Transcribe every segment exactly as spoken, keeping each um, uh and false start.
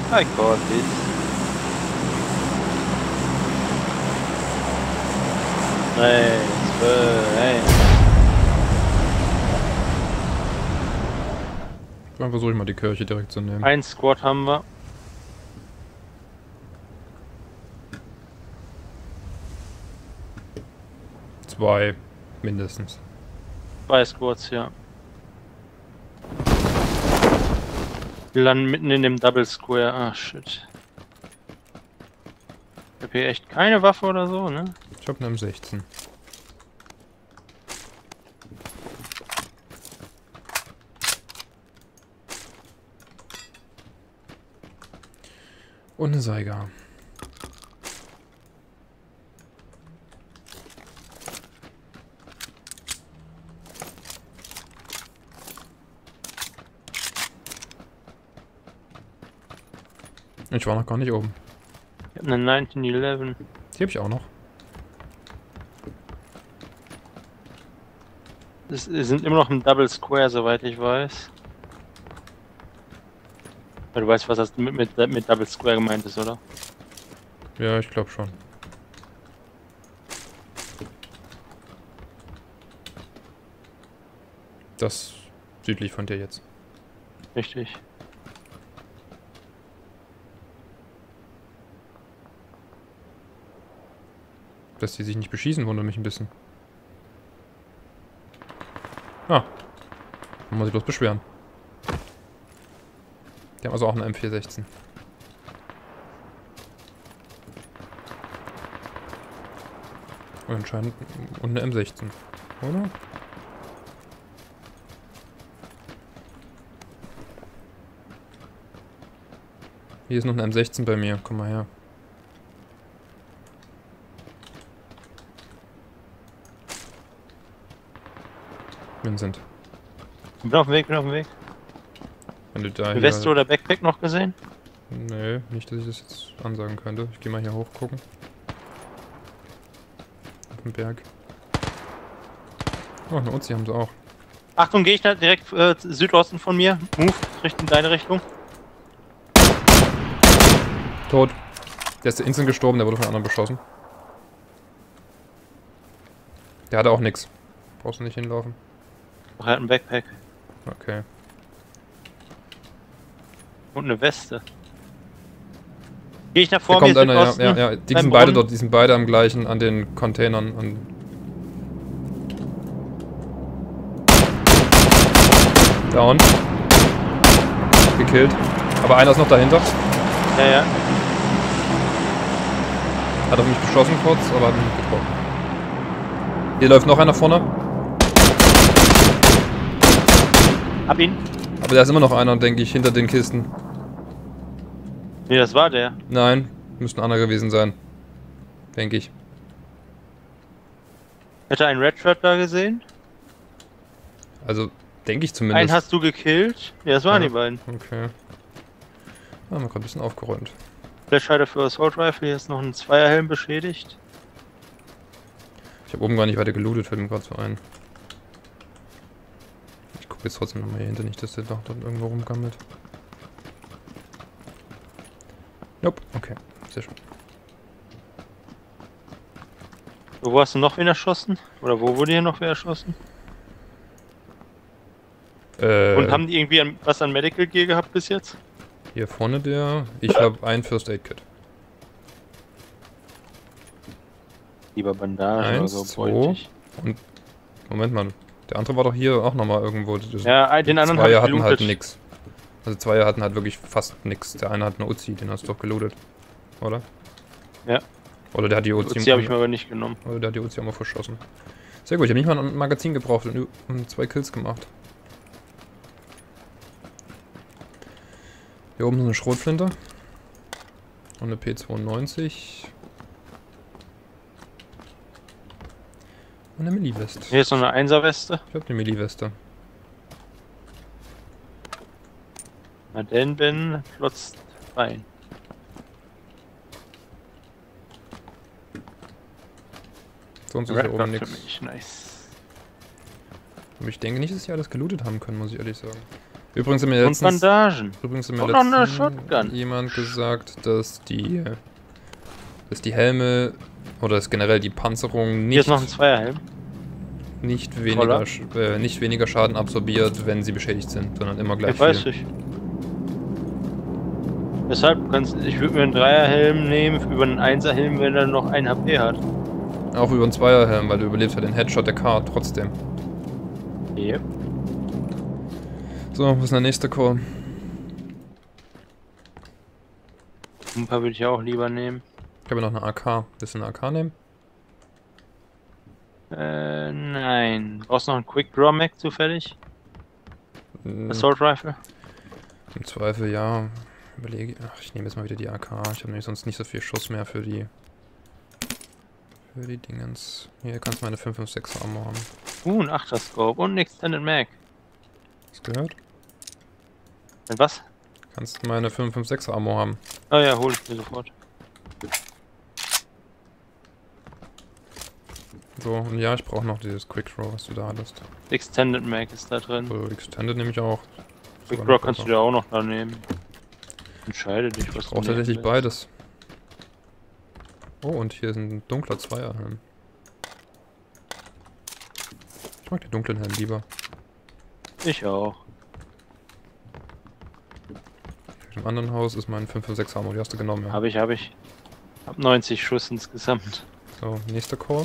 I got this. Drei, zwei, Dann versuche ich mal die Kirche direkt zu nehmen. ein Squad haben wir. Zwei, mindestens. Zwei Squads, ja. Wir landen mitten in dem Double Square. Ah, shit. Ich hab hier echt keine Waffe oder so, ne? Ich hab eine M sechzehn. Und eine Saiga. Ich war noch gar nicht oben. Ich hab eine neunzehnhundertelf. Die hab ich auch noch. Das sind immer noch im Double Square, soweit ich weiß. Weil du weißt, was das mit, mit, mit Double Square gemeint ist, oder? Ja, ich glaube schon. Das südlich von dir jetzt. Richtig. Dass die sich nicht beschießen, wundert mich ein bisschen. Ah. Man muss sich bloß beschweren. Die haben also auch eine M vier sechzehn. Und anscheinend und eine M sechzehn, oder? Hier ist noch eine M sechzehn bei mir, komm mal her. Vincent. Ich bin auf dem Weg, bin auf dem Weg. Wenn du da Die Weste oder Backpack noch gesehen? Nee, nicht, dass ich das jetzt ansagen könnte. Ich gehe mal hier hoch gucken. Auf dem Berg. Oh, eine Uzi haben sie auch. Achtung, Gegner direkt äh, Südosten von mir. Move, Richtung deine Richtung. Tot. Der ist instant gestorben, der wurde von anderen beschossen. Der hatte auch nix. Brauchst du nicht hinlaufen. Ach, er hat einen Backpack. Okay. Und eine Weste. Gegner Hier vor mir kommt einer, ja, Südosten. ja, ja. Die beim sind beide Brunnen. dort, die sind beide am gleichen, an den Containern. An Down. Gekillt. Aber einer ist noch dahinter. Ja, ja. Hat auf mich geschossen kurz, aber hat mich nicht getroffen. Hier läuft noch einer vorne. Hab ihn. Aber da ist immer noch einer, denke ich, hinter den Kisten. Nee, das war der. Nein, müsste ein anderer gewesen sein. Denke ich. Hätte einen Red Shirt da gesehen? Also, denke ich zumindest. Einen hast du gekillt? Ja, das waren Ja. die beiden. Okay. Ah, haben wir gerade ein bisschen aufgeräumt. Flashhider für Assault Rifle, hier ist noch ein Zweierhelm beschädigt. Ich habe oben gar nicht weiter gelootet, fällt mir gerade so ein. Ich gucke jetzt trotzdem nochmal hier hinter, nicht, dass der doch dort irgendwo rumgammelt. Nope, okay, sehr schön. Wo hast du noch wen erschossen? Oder wo wurde hier noch wer erschossen? Äh, Und haben die irgendwie an, was an Medical Gear gehabt bis jetzt? hier vorne der. Ich habe ein First Aid Kit. Lieber Bandage oder Eins, so, zwei. bräuchte ich. Und. Moment mal. Der andere war doch hier auch nochmal irgendwo. Das, Ja, den anderen habe Zweier ich hatten halt gelootet. nix. Also Zweier hatten halt wirklich fast nix. Der eine hat eine Uzi, den hast du doch gelootet. Oder? Ja. Oder der hat die Uzi. Uzi habe ich mir aber nicht genommen. Oder der hat die Uzi auch mal verschossen. Sehr gut, ich habe nicht mal ein Magazin gebraucht und, und zwei Kills gemacht. Hier oben ist eine Schrotflinte. Und eine P zweiundneunzig. Und eine Milli-Weste. Hier ist noch eine Einser-Weste. Ich habe eine Milli-Weste. Na denn, Ben, flotzt rein. Sonst ist hier Red oben Dot für nichts. mich, nice. Aber ich denke nicht, dass sie alles gelootet haben können, muss ich ehrlich sagen. Übrigens haben mir Und letztens, Bandagen. übrigens haben mir Und noch eine letztens Shotgun. jemand gesagt, dass die, dass die Helme oder dass generell die Panzerung Hier ist nicht, noch ein Zweierhelm. nicht, weniger, sch- äh, nicht weniger Schaden absorbiert, wenn sie beschädigt sind, sondern immer gleich Ich weiß viel. nicht. Deshalb kannst ich würde mir einen Dreierhelm nehmen über einen Einserhelm, wenn er noch ein H P hat. Auch über einen Zweierhelm, weil du überlebst ja den Headshot der K trotzdem. Yep. So, was ist der nächste Call? Ein paar würde ich auch lieber nehmen. Ich habe noch eine A K. Willst du eine A K nehmen? Äh, nein. Brauchst du noch einen Quick Draw Mag zufällig? Hm, Assault Rifle? Im Zweifel ja. Überlege. Ach, ich nehme jetzt mal wieder die A K. Ich habe nämlich sonst nicht so viel Schuss mehr für die. Für die Dingens. Hier kannst du meine fünf fünf sechs Armor haben. Uh, ein Achter Scope und ein Extended Mag. Hast du gehört? Mit was? Kannst meine fünf fünf sechs Armor haben. Oh ja, hol ich mir sofort. So, und ja, ich brauche noch dieses Quick Draw, was du da hattest. Extended Mag ist da drin. So, Extended nehme ich auch. Quick Sogar Draw noch kannst du besser. dir auch noch da nehmen. Entscheide dich, was Ich du brauche tatsächlich nehmen willst. beides. Oh, und hier ist ein dunkler Zweierhelm. Ich mag den dunklen Helm lieber. Ich auch. Im anderen Haus ist mein fünf fünf sechs Armor, die hast du genommen, ja. Hab ich, hab ich. Hab neunzig Schuss insgesamt. So, nächster Call.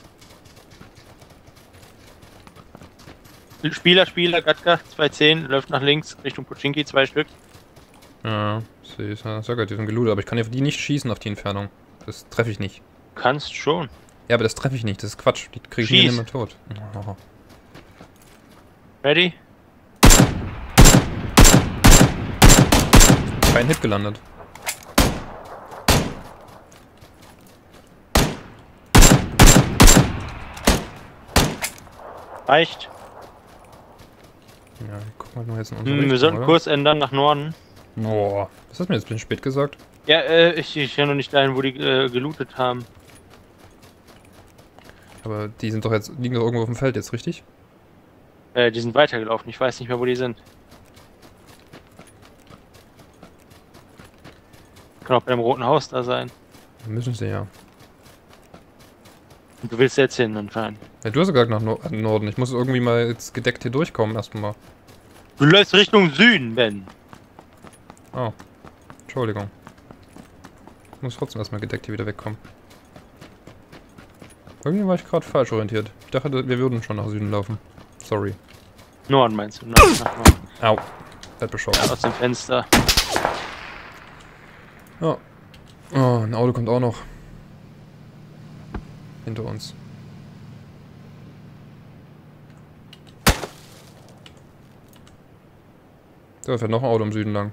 Spieler, Spieler, Gatka, zwei zehn, läuft nach links, Richtung Pochinki, zwei Stück. Ja, sehe ich. Ja, sehr gut, die sind gelootet, aber ich kann auf die nicht schießen auf die Entfernung. Das treffe ich nicht. Kannst schon. Ja, aber das treffe ich nicht, das ist Quatsch. Die kriege ich Schieß. nicht immer tot. Oh. Ready? Kein Hit gelandet. Reicht. Ja, guck mal jetzt in unsere Hm, wir Richtung, sollten oder? Kurs ändern nach Norden. Boah, was hast du mir jetzt ein bisschen spät gesagt? Ja, äh, ich, ich ja noch nicht dahin, wo die äh, gelootet haben. Aber die sind doch jetzt, liegen doch irgendwo auf dem Feld jetzt, richtig? Äh, die sind weitergelaufen, ich weiß nicht mehr, wo die sind. Kann auch bei dem roten Haus da sein. Da müssen sie ja. Und du willst jetzt hin anscheinend. Ja, du hast ja gesagt nach Nor Norden. Ich muss irgendwie mal jetzt gedeckt hier durchkommen erstmal. Du läufst Richtung Süden, Ben. Oh. Entschuldigung. Ich muss trotzdem erstmal gedeckt hier wieder wegkommen. Irgendwie war ich gerade falsch orientiert. Ich dachte, wir würden schon nach Süden laufen. Sorry. Norden meinst du? Nach, nach Norden. Au. Hat beschossen. Aus dem Fenster. Ja. Oh, ein Auto kommt auch noch. Hinter uns. Da fährt noch ein Auto im Süden lang.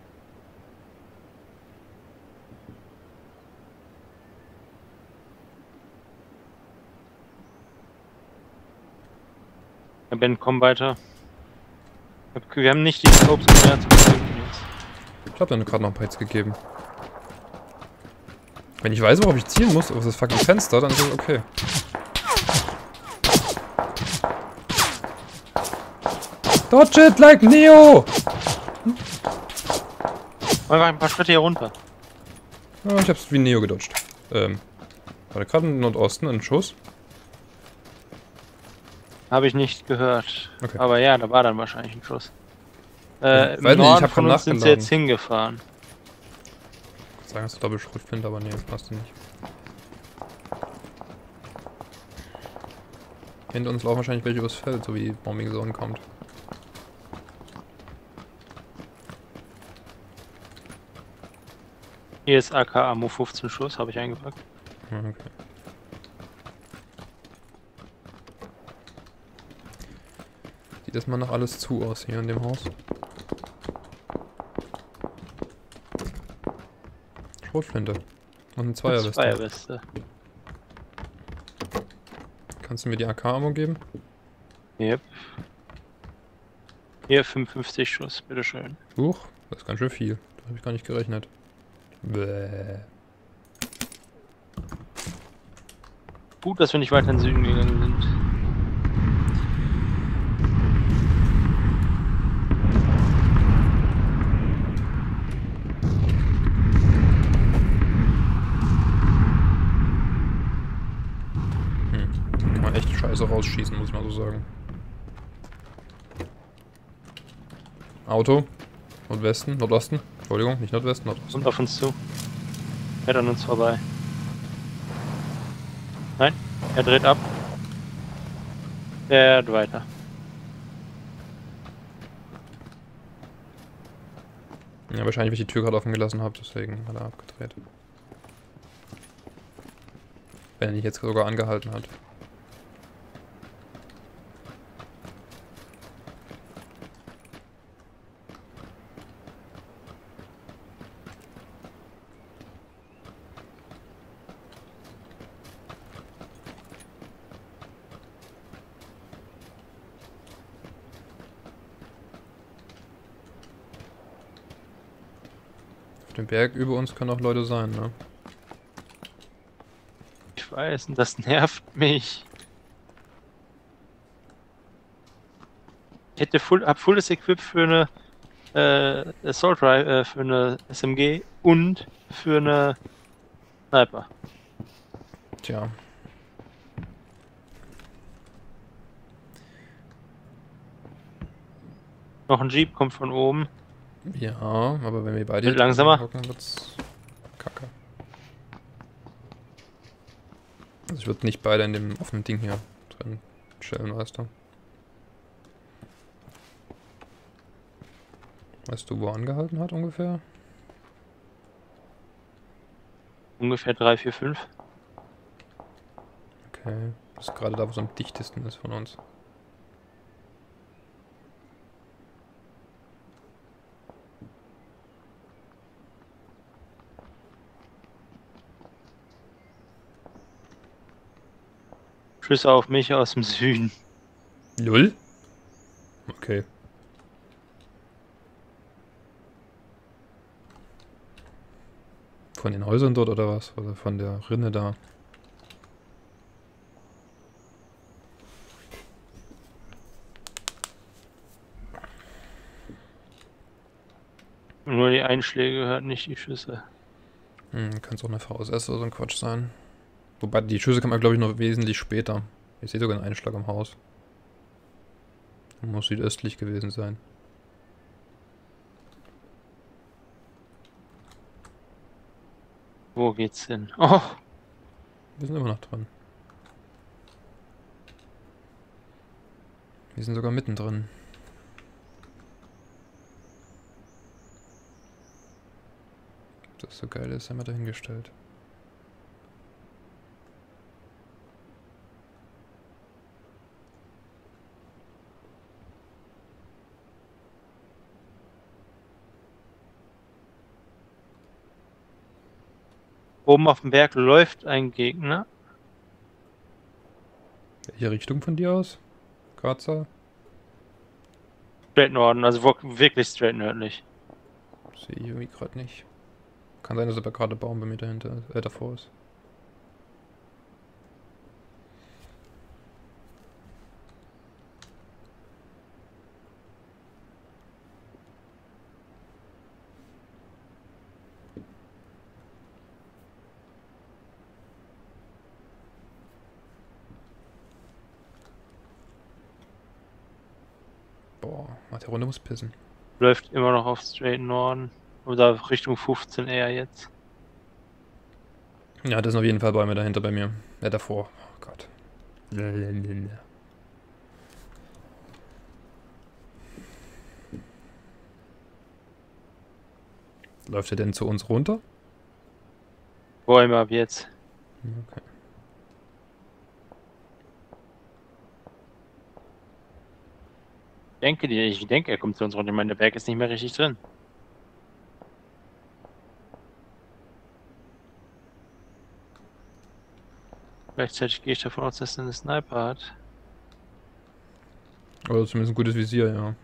Ja, Ben, komm weiter. Wir haben nicht die Scopes mehr zu finden jetzt. Ich hab dann gerade noch ein paar Hits gegeben. Wenn ich weiß, worauf ich zielen muss, auf das fucking Fenster, dann ist es okay. Dodge it like Neo! Einfach ein paar Schritte hier runter. Ja, ich hab's wie Neo gedodged. Ähm, war da gerade im Nordosten ein Schuss? Habe ich nicht gehört. Okay. Aber ja, da war dann wahrscheinlich ein Schuss. Äh, Ich im weiß nicht, ich Norden hab von grad uns sind sie nachgeladen. jetzt hingefahren. Ich kann sagen, dass du Doppelschrotflinte, aber nee, das passt nicht. Hinter uns laufen wahrscheinlich welche übers Feld, so wie die Bombing Zone kommt. Hier ist A K Ammo fünfzehn Schuss, habe ich eingepackt. Ja, okay. Sieht das mal noch alles zu aus hier in dem Haus. Schrotflinte. Und eine Zweierweste. Zweierweste. Kannst du mir die A K-Ammo geben? Yep. Hier fünfundfünfzig Schuss, bitteschön. Huch, das ist ganz schön viel. Da habe ich gar nicht gerechnet. Bäh. Gut, dass wir nicht weiter in den Süden gegangen sind. so rausschießen, muss ich mal so sagen. Auto. Nordwesten, Nordosten. Entschuldigung, nicht Nordwesten, Nordosten. Kommt auf uns zu. Fährt an uns vorbei. Nein, er dreht ab. Er fährt weiter. Ja, wahrscheinlich, weil ich die Tür gerade offen gelassen habe, deswegen hat er abgedreht. Wenn er nicht jetzt sogar angehalten hat. Auf dem Berg über uns können auch Leute sein, ne? Ich weiß, und das nervt mich. Ich hätte full, hab fulles Equip für eine äh, Assault Rifle, äh, für eine S M G und für eine Sniper. Tja. Noch ein Jeep kommt von oben. Ja, aber wenn wir beide Wird langsamer. hocken, wird's kacke. Also ich würde nicht beide in dem offenen Ding hier drin chillen, weißt du. Weißt du, wo er angehalten hat ungefähr? Ungefähr drei, vier, fünf. Okay. Das ist gerade da, wo es am dichtesten ist von uns. Schüsse auf mich aus dem Süden. Null? Okay. Von den Häusern dort oder was? Oder von der Rinne da? Nur die Einschläge gehört nicht die Schüsse. Hm, kann es auch eine V S S oder so ein Quatsch sein. Wobei, die Schüsse kann man, glaube ich, noch wesentlich später. Ich sehe sogar einen Einschlag am Haus. Muss südöstlich gewesen sein. Wo geht's hin? Oh! Wir sind immer noch dran. Wir sind sogar mittendrin. Ob das so geil ist, haben wir dahingestellt. Oben auf dem Berg läuft ein Gegner. Welche Richtung von dir aus? Grazer? Straight Norden, also wirklich straight nördlich. Sehe ich irgendwie gerade nicht. Kann sein, dass aber gerade Baum bei mir dahinter, äh, davor ist. Boah, der Runde muss pissen. Läuft immer noch auf straight Norden. Oder Richtung fünfzehn eher jetzt. Ja, das sind auf jeden Fall Bäume dahinter bei mir. Ja, davor. Oh Gott. Lalalala. Läuft er denn zu uns runter? Bäume ab jetzt. Okay. Ich denke, die- ich denke, er kommt zu uns runter. Ich meine, der Berg ist nicht mehr richtig drin. Gleichzeitig gehe ich davon aus, dass er eine Sniper hat. Oder zumindest ein gutes Visier, ja.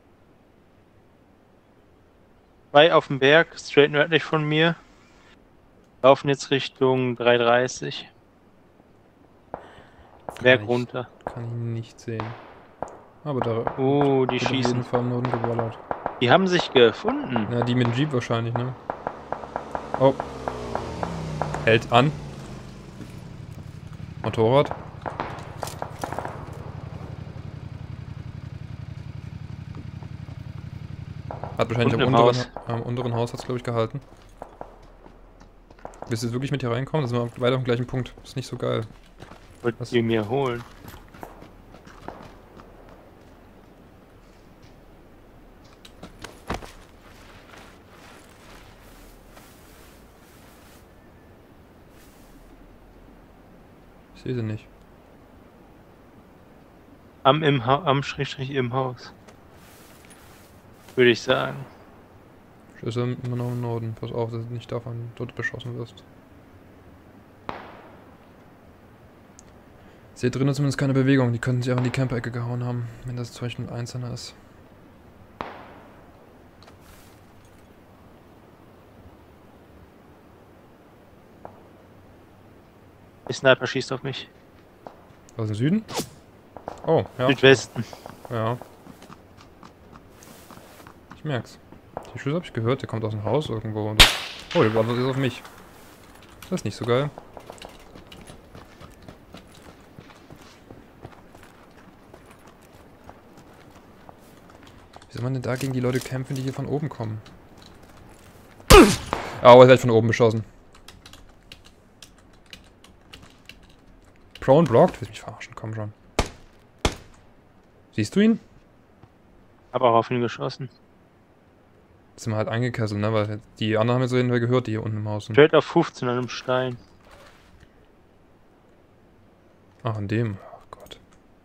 Zwei auf dem Berg, straight nördlich von mir. Laufen jetzt Richtung drei dreißig. Berg ich, runter. Kann ich nicht sehen. Aber da Oh, die wird auf jeden schießen. Fall am Norden geballert. Die haben sich gefunden. Ja, die mit dem Jeep wahrscheinlich, ne? Oh. Hält an. Motorrad. Hat wahrscheinlich am Unten im unteren, Haus. am unteren Haus hat's, glaube ich, gehalten. Willst du jetzt wirklich mit hier reinkommen? Das sind wir weiter auf dem gleichen Punkt. Ist nicht so geil. Wollten Was? die mir holen. Ich sehe sie nicht. Am, im ha am Schrägstrich im Haus. Würde ich sagen. Ist er immer noch im Norden. Pass auf, dass du nicht davon dort beschossen wirst. Ich sehe drinnen zumindest keine Bewegung. Die könnten sich auch in die Camper-Ecke gehauen haben, wenn das zum Beispiel ein Einzelner ist. Der Sniper schießt auf mich. Aus dem Süden? Oh, ja. Südwesten. Ja. Ich merk's. Die Schüsse habe ich gehört, der kommt aus dem Haus irgendwo. Und oh, der wartet jetzt auf mich. Das ist nicht so geil. Wie soll man denn da gegen die Leute kämpfen, die hier von oben kommen? Oh, er wird von oben beschossen. Prone blocked? Willst mich verarschen? Komm schon. Siehst du ihn? Hab auch auf ihn geschossen. Jetzt sind wir halt eingekesselt, ne? Weil die anderen haben jetzt so hinterher gehört, die hier unten im Haus sind. Fällt auf fünfzehn an einem Stein. Ach, an dem. Oh Gott.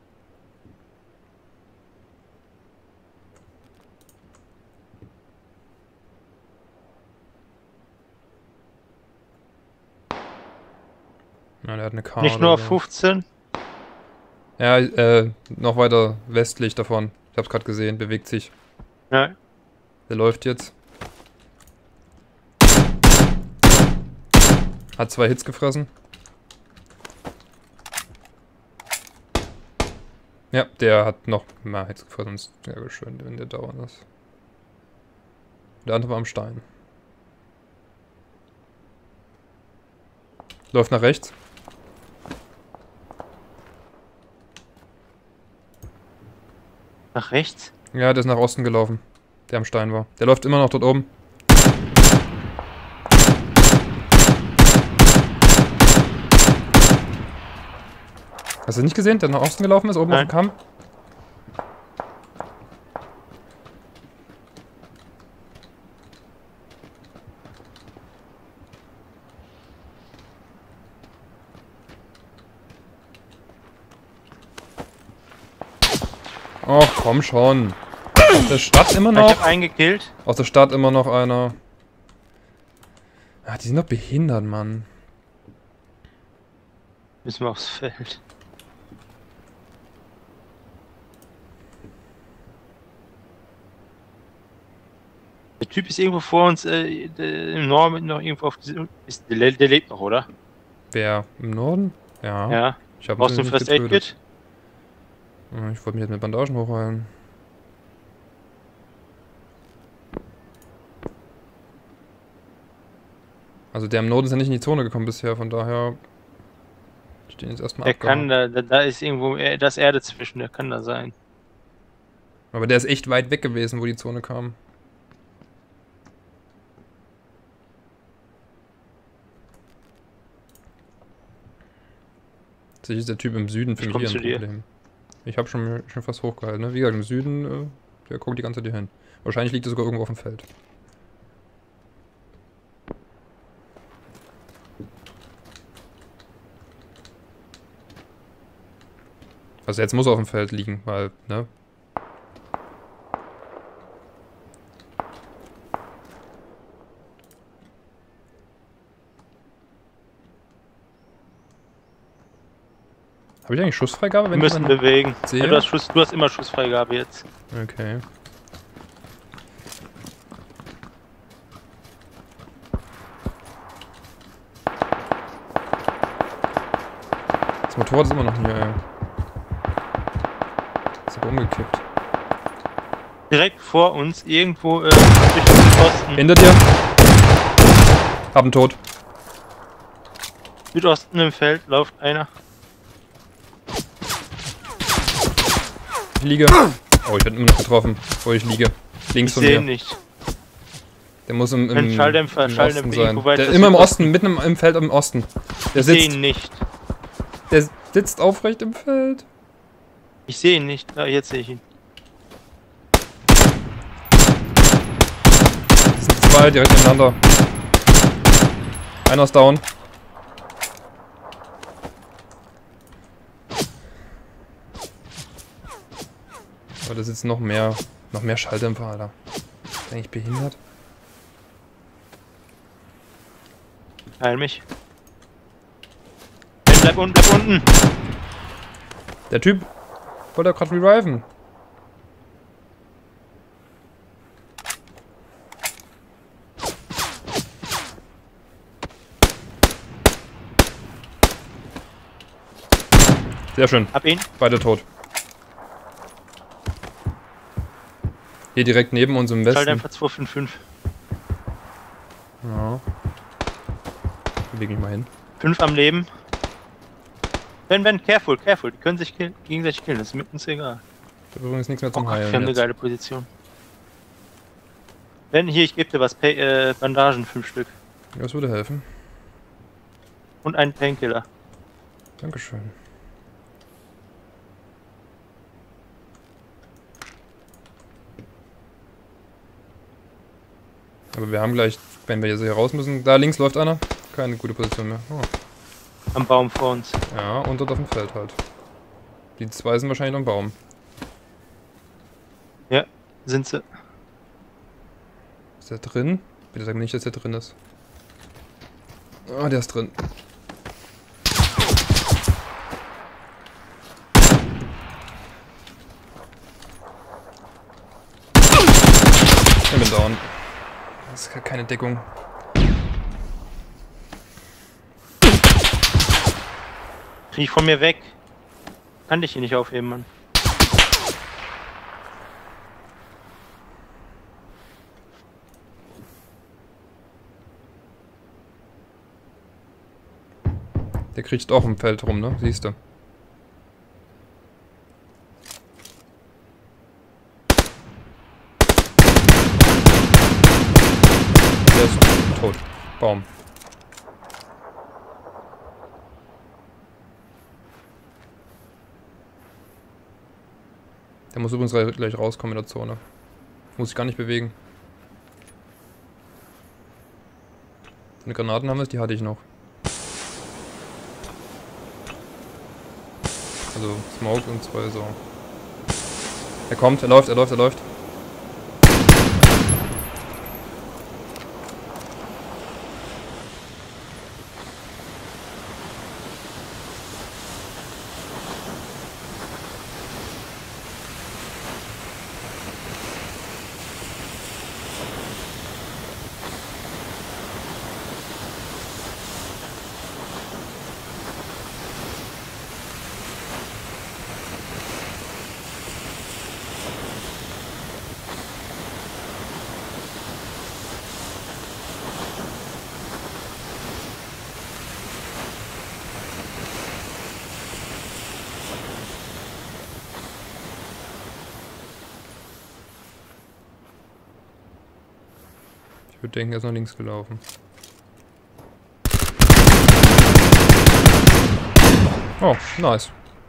Ja, der hat eine Karte. Nicht nur auf fünfzehn. Ja, äh, noch weiter westlich davon. Ich hab's gerade gesehen, bewegt sich. Ja. Der läuft jetzt. Hat zwei Hits gefressen. Ja, der hat noch mehr Hits gefressen. Ist sehr schön, wenn der dauernd ist. Der andere war am Stein. Läuft nach rechts. Nach rechts? Ja, der ist nach Osten gelaufen. Der am Stein war. Der läuft immer noch dort oben. Hast du nicht gesehen, der nach Osten gelaufen ist, oben Nein. auf dem Kamm? Och, komm schon. Aus der Stadt immer Ich noch. hab einen gekillt. Aus der Stadt immer noch einer. Ah, die sind doch behindert, Mann. Müssen wir aufs Feld. Der Typ ist irgendwo vor uns, äh, der, im Norden noch irgendwo auf diesem. Ist, der, der lebt noch, oder? Wer? Im Norden? Ja. Ja. Ich hab Brauchst du ihn ein nicht First Aid getötet. Kit? Ja, Ich wollte mich jetzt mit Bandagen hochheilen. Also der im Norden ist ja nicht in die Zone gekommen bisher, von daher stehen jetzt erstmal Der abgehauen. kann da, da, da ist irgendwo äh, das Erde zwischen, der kann da sein. Aber der ist echt weit weg gewesen, wo die Zone kam. Sicher ist der Typ im Süden für Ich mich komm hier zu ein dir. Problem. Ich habe schon, schon fast hochgehalten, ne? Wie gesagt, im Süden, äh, der guckt die ganze Zeit hier hin. Wahrscheinlich liegt er sogar irgendwo auf dem Feld. Also jetzt muss er auf dem Feld liegen, weil, ne? Habe ich eigentlich Schussfreigabe, Wir wenn müssen ich dann bewegen. sehe? Ja, du, hast Schuss, du hast immer Schussfreigabe jetzt. Okay. Das Motorrad ist immer noch hier, ey. Ist aber umgekippt. Direkt vor uns, irgendwo äh, Richtung Osten. Hinter dir. Hab einen Tod. Südosten im Feld läuft einer. Ich liege. Oh, ich werde immer noch getroffen, wo ich liege. Links Ich von sehe mir. ihn nicht. Der muss im, im, Ein Schalldämpfer, im Schalldämpfer Osten sein. irgendwo weiter Der immer im Südosten. Osten, mitten im, im Feld im Osten. Der Ich sehe sitzt, ihn nicht. der sitzt aufrecht im Feld. Ich sehe ihn nicht. Ah, jetzt sehe ich ihn. Das sind zwei direkt nebeneinander. Einer ist down. Aber da sitzen noch mehr, noch mehr Schalldämpfer, Alter. Ist eigentlich behindert? Heil mich. Hey, bleib unten, bleib unten. Der Typ wollte ja gerade reviven. Sehr schön. Hab ihn. Beide tot. Hier direkt neben uns im Westen. Schalldämpfer zwei fünf fünf. Ja. Bewege mich mal hin. fünf am Leben. Ben, Ben, careful, careful. Die können sich kill gegenseitig killen. Das ist mit uns egal. Ich habe übrigens nichts mehr Oh zum Gott, wir Heilen. haben eine Jetzt. geile Position. Ben, hier, ich gebe dir was. Pay äh, Bandagen, fünf Stück. Ja, das würde helfen. Und einen Painkiller. Dankeschön. Aber wir haben gleich, wenn wir jetzt hier raus müssen, da links läuft einer. Keine gute Position mehr. Oh. Am Baum vor uns. Ja, und dort auf dem Feld halt. Die zwei sind wahrscheinlich am Baum. Ja, sind sie. Ist der drin? Bitte sag mir nicht, dass der drin ist. Ah, der ist drin. Ich bin down. Das ist keine Deckung. Krieg von mir weg. Kann dich hier nicht aufheben, Mann. Der kriecht auch im Feld rum, ne? Siehst du. Der ist tot. Baum. Der muss übrigens gleich rauskommen in der Zone. Muss sich gar nicht bewegen. Eine Granaten haben wir, die hatte ich noch. Also Smoke und zwei so. Er kommt, er läuft, er läuft, er läuft. Ich würde denken, er ist nach links gelaufen. Oh, nice.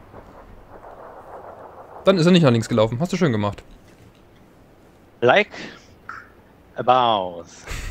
Dann ist er nicht nach links gelaufen. Hast du schön gemacht. Like a boss.